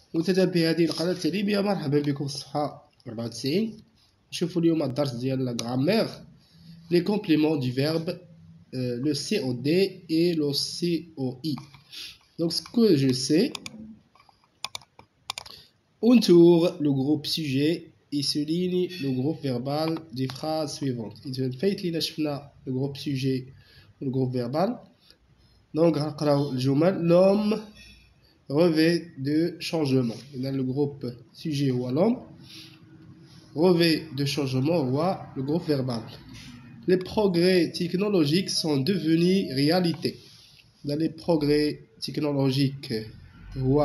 متتبعي هذه القناة التعليمية، مرحبا بكم في الصفحة 94. نشوفوا اليوم الدرس ديال la grammaire, les compléments du verbe, le COD et le COI. Donc ce que je sais, on tourne le groupe sujet et souligne le groupe verbal des phrases suivantes. إذا فايت لينا شفنا le groupe sujet و le groupe verbal. Donc غنقراو الجمل. L'homme revêt de changement. Dans le groupe sujet ou l'homme, revêt de changement ou le groupe verbal. Les progrès technologiques sont devenus réalité. Dans les progrès technologiques ou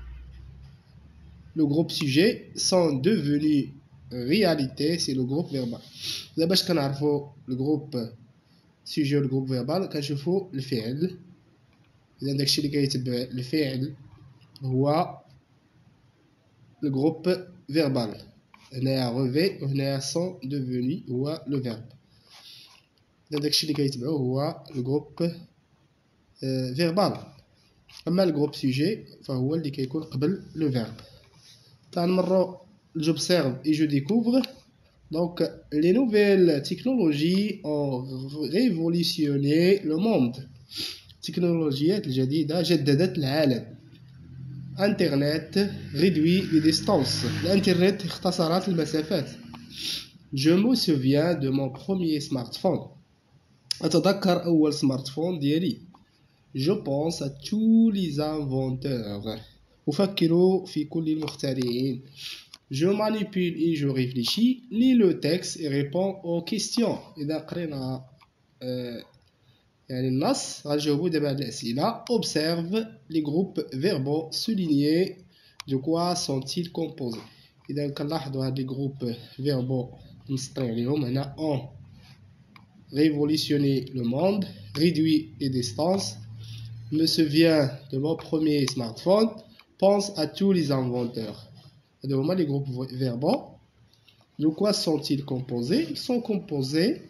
le groupe sujet sont devenus réalité, c'est le groupe verbal. D'abord, je connais le groupe sujet ou le groupe verbal quand je fais le fi'l. إذا داكشي اللي كيتبع الفعل هو le groupe verbal. هنايا revêt وهنايا sont devenus هو le verbe. داكشي اللي كيتبعو هو le groupe verbal. أما le groupe sujet فهو اللي كيكون قبل le verbe. تنمرو j'observe et je découvre. Donc les nouvelles technologies ont révolutionné le monde. التكنولوجيات الجديدة جددت العالم. انترنت réduit les distances. الانترنت اختصرت المسافات. Je me souviens de mon premier smartphone. أتذكر أول سمارتفون ديالي. Je pense à tous les inventeurs. أفكر في كل المخترعين. Je manipule et je réfléchis. Lis le texte et réponds aux questions. إذا قرينا يعني النص غنجاوبو دابا على الأسئلة. Observe les groupes verbaux soulignés. De quoi sont-ils composés؟ إذا كنلاحظوا هاد les groupes verbaux مسطرين عليهم هنا. On révolutionner le monde, réduit les distances, me souvient de mon premier smartphone, pense à tous les inventeurs. هادو هما les groupes verbaux. De quoi sont-ils composés؟ Ils sont composés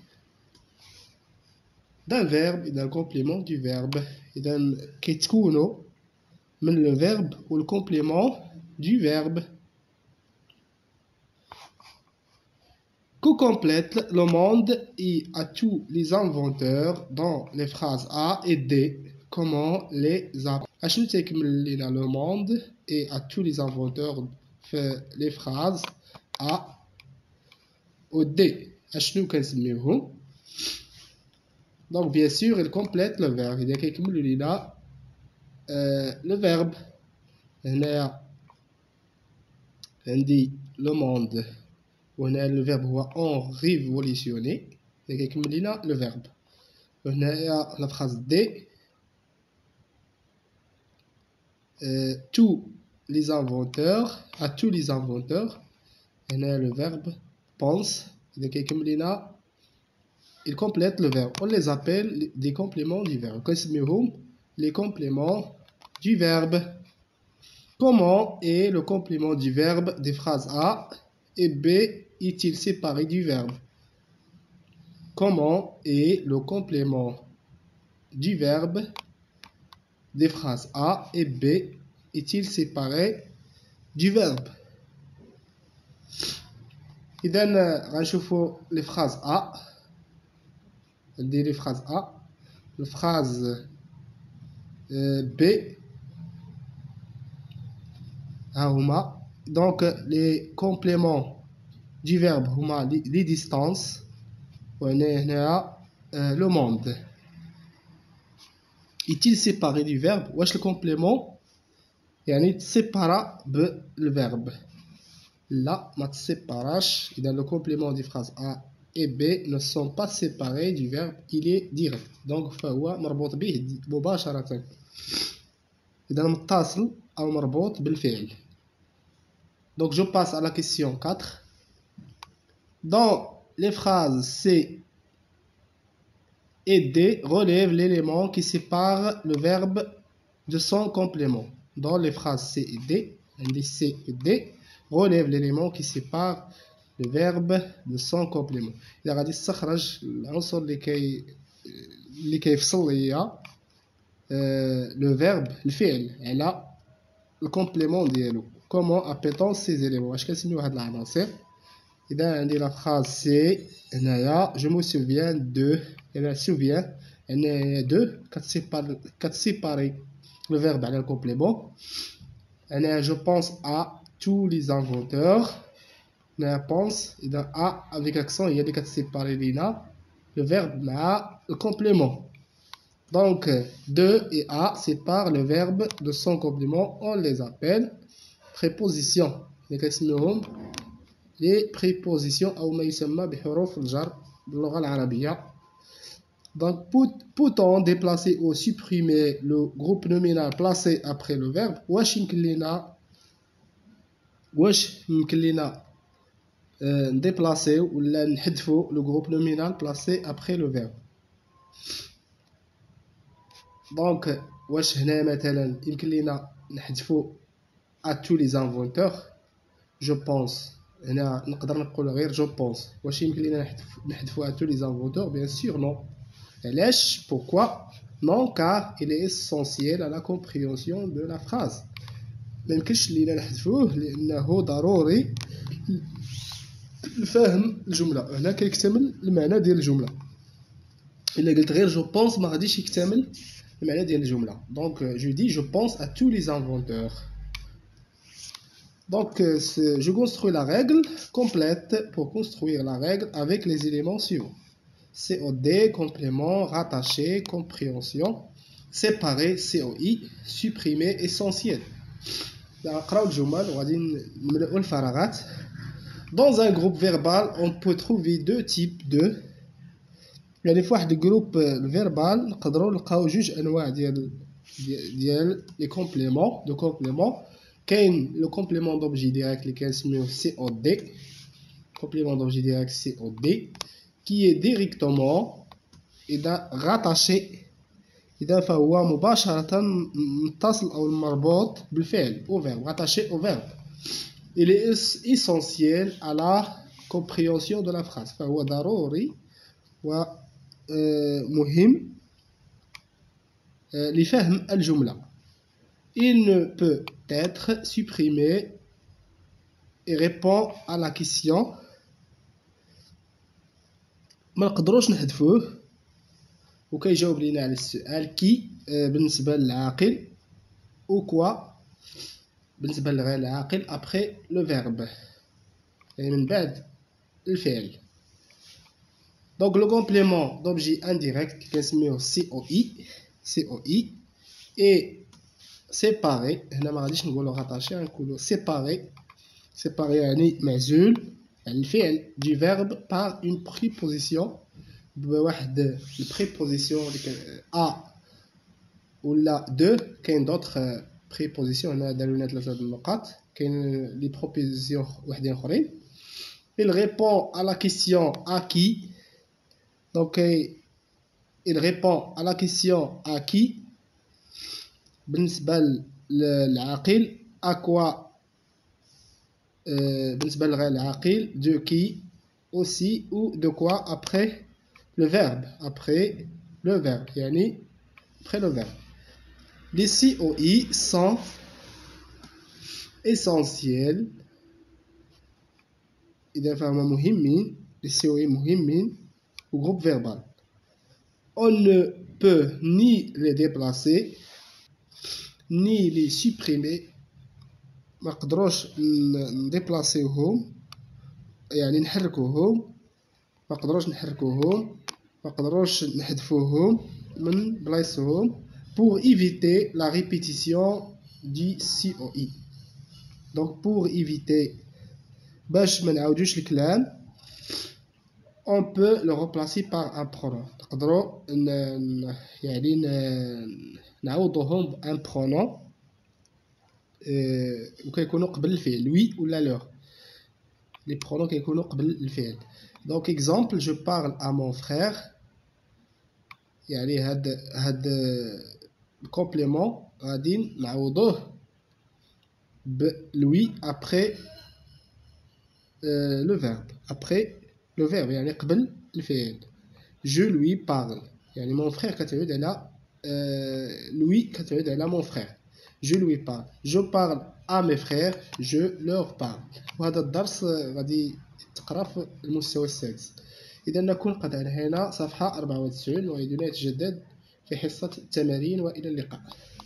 d'un verbe et d'un complément du verbe. إذا كيتكونوا من le verbe ou le complément du verbe. Que complète le monde et à tous les inventeurs dans les phrases A et D. Comment les apprendre؟ أشنو تيكمل لينا le monde et à tous les inventeurs في les phrases A ou D؟ أشنو كنسميوهم؟ Donc bien sûr il complète le verbe. إذا كيكمل لينا le verbe. هنايا عندي le monde وهنا le verbe هو on révolutionné. إذا كيكمل لينا le verbe. وهنايا la phrase D. Tous les inventeurs, à tous les inventeurs. هنا le verbe pense. إذا كيكمل لينا il complète le verbe. On les appelle des compléments du verbe. كنسميوهم les compléments du verbe. Comment est le complément du verbe des phrases A et B est-il séparé du verbe? Comment est le complément du verbe des phrases A et B est-il séparé du verbe? إذا غنشوفوا les phrases A. ندير les phrases A. La phrase B. Donc les compléments du verbe هما les distances. وهنا le monde. Est-il séparé du verbe؟ واش le complément يعني تسيبارا بالverbe؟ لا ما تسيباراش. إذا le complément des phrases A et B ne sont pas séparés du verbe, il est direct. Donc فهو مربوط به مباشرة. إذا متصل أو مربوط بالفعل. Donc je passe à la question 4. Dans les phrases C et D, relève l'élément qui sépare le verbe de son complément. Dans les phrases C et D, C et D, relève l'élément qui sépare le verbe de son complément. إذا غادي تستخرج العنصر اللي كيفصل ليا le verbe الفعل على الكومبليمون ديالو. comment appelle-t-on ces éléments? واش كنسميو هاد العناصر؟ إذا عندي la phrase c'est هنايا je me souviens de je me souviens هنايا de كتسيباري le verbe على le complément. هنايا je pense à tous les inventeurs. هنايا pense إذا a avec l'accent هي اللي كتسيباري لينا le verbe مع le complément. Donc, de et à séparent le verbe de son complément. On les appelle prépositions. Les prépositions أو ما يسمى بحروف الجر باللغة العربية. Donc, peut-on déplacer ou supprimer le groupe nominal placé après le verbe? واش يمكن لينا نديبلاسيو ولا نحذفو le groupe nominal placé après le verbe. دونك واش هنا مثلا يمكن لينا نحذفو à tous les inventeurs je pense هنا نقدر نقول غير je pense. واش يمكن لينا نحذفو à tous les inventeurs bien sûr non. علاش pourquoi non car il est essentiel à la compréhension de la phrase. ما يمكنش لينا نحذفوه لانه ضروري لفهم الجمله. هنا كيكتمل المعنى ديال الجمله. الا قلت غير je pense ما غاديش يكتمل المعنى ديال الجمله. Donc je dis je pense à tous les inventeurs. Donc je construis la règle complète pour construire la règle avec les éléments suivants. COD, complément, rattaché, compréhension, séparé, COI, supprimer, essentiel. نقراو الجمل وغادي نملؤوا الفراغات. Dans un groupe verbal, on peut trouver deux types de يعني في واحد الجروب فيربال نقدروا نلقاو جوج انواع ديال لي كومبليمون دو كومبليمون. كاين لو كومبليمون دوبجي ديريكت اللي كنسميوه سي او دي كومبليمون دوبجي ديريكت سي او دي كي ديريكتومون اذا غاتاشي اذا فهو مباشره متصل او مربوط بالفعل او فيرب غاتاشي او فيرب. il est essentiel à la compréhension de la phrase فهو ضروري ومهم لفهم الجملة. Il ne peut être supprimé et répond à la question. ما نقدروش نحذفوه وكيجاوب لينا على السؤال كي بالنسبة للعاقل ou quoi بالنسبة لغير العاقل après le verbe يعني من بعد الفعل. Donc le complément d'objet indirect qui est COI est séparé. هنا ما غاديش نقولوا rattaché نقولوا séparé يعني معزول يعني الفعل du verbe par une préposition بواحد البريبوزيسيون a ولا de. كاين d'autres prépositions هنا داروا لنا 3 النقاط. كاين لي بروبوزيسيون وحدين اخرين. Il répond à la question à qui. Donc, il répond à la question à qui. بالنسبة للعاقل à quoi. بالنسبة لغير العاقل de qui aussi ou de quoi après le verbe. Après le verbe يعني après le verbe. Les COI sont essentiels. إذا فهم مهمين. Les COI مهمين au groupe verbal. On ne peut ni les déplacer ni les supprimer. ما نقدروش نديبلاسيوهم يعني نحركوهم. ما نقدروش نحذفوهم من بلايصهم pour éviter la répétition du COI. Donc pour éviter باش ما نعاودوش الكلام on peut le remplacer par un pronom. نقدروا يعني نعوضوهم بان pronom وكيكونوا قبل الفعل oui ولا leur. les pronoms كيكونوا قبل الفعل. donc exemple je parle à mon frère يعني هاد الكومبليمون غادي نعوضوه ب lui après le verbe. après le verbe يعني قبل الفعل. je lui parle يعني mon frère كتعود على lui كتعود على mon frère. je lui parle. je parle à mes frères je leur parle. وهذا الدرس غادي تقرا في المستوى السادس. إذا نكون قد انهينا صفحة 94 ويدنا يتجدد في حصة التمارين وإلى اللقاء.